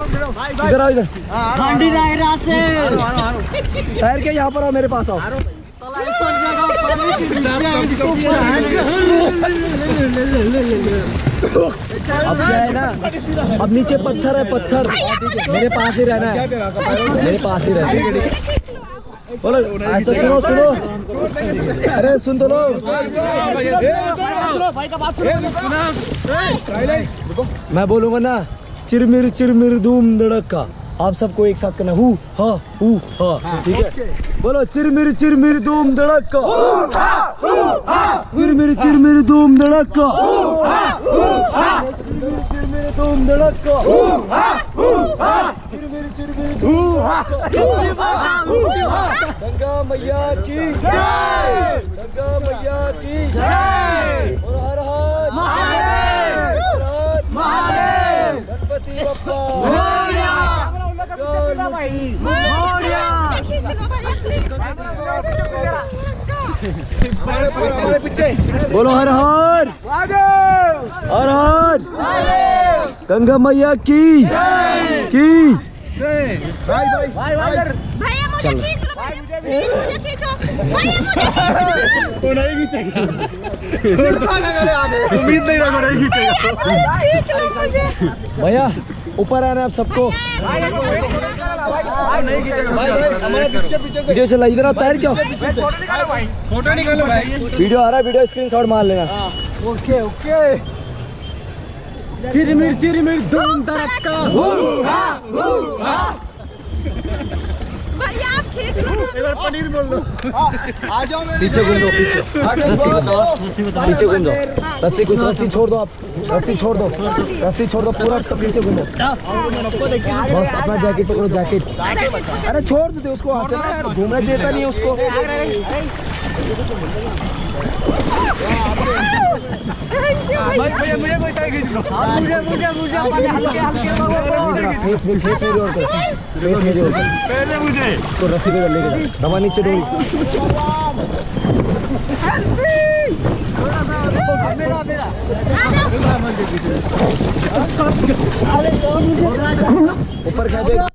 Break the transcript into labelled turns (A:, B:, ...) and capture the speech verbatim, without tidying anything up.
A: इधर आओ, इधर
B: ठंडी लग रहा से
A: ठहर के यहाँ पर आओ, मेरे पास आओ। अब क्या है ना, अब नीचे पत्थर है, पत्थर मेरे पास ही रहना है, मेरे पास ही रहना है। बोलो अच्छा, सुनो सुनो, अरे सुन तो लो, मैं बोलूंगा ना, चिरमिर चिरमिर धूम धड़का, आप सबको एक साथ करना, हु हा हु हा, ठीक है? बोलो चिरमिर चिरमिर धूम धड़का, चिरमिर चिरमिर धूम धड़का, चिरमिर धूम धड़का, चिरमिर चिरमिर धूम। गंगा मैया की जय, गंगा मैया की जय, और हर हर महादेव, हर हर महादेव, गणपति बप्पा मोरया, गणपति मोरया। बोलो हर हर हर हर गंगा मैया की की।
C: भैया मुझे खींच लो, मुझे खींचो भैया, मुझे
A: नहीं खींचेगा, उम्मीद नहीं रखो नहीं खींचेगा भैया। ऊपर आना आप सबको, वीडियो चला, इधर आओ, तैयार क्या फोटो निकालो भाई, वीडियो आ रहा है, वीडियो स्क्रीनशॉट मार लेना। ओके ओके, चिरमिर चिरमिर धूम धड़का,
C: भैया आप खींच लो,
A: एक बार पनीर बोल लो। आ जाओ, पीछे घूम दो, पीछे पीछे घूम दो, रस्सी कुछ रस्सी छोड़ दो, आप रस्सी छोड़ दो, रस्सी छोड़ दो, पूरा पीछे घूमो, बस अपना जैकेट पकड़ो, जैकेट, अरे छोड़ दो उसको, घूमने देता नहीं है उसको। मुझे मुझे खींच लो, मुझे मुझे मुझे हल्के हल्के फेस में फेस मेरी और फेस मेरी और पहले मुझे इसको रस्सी पे लेके जा, दबा नीचे डोरी, मेरा मेरा ऊपर खा दे।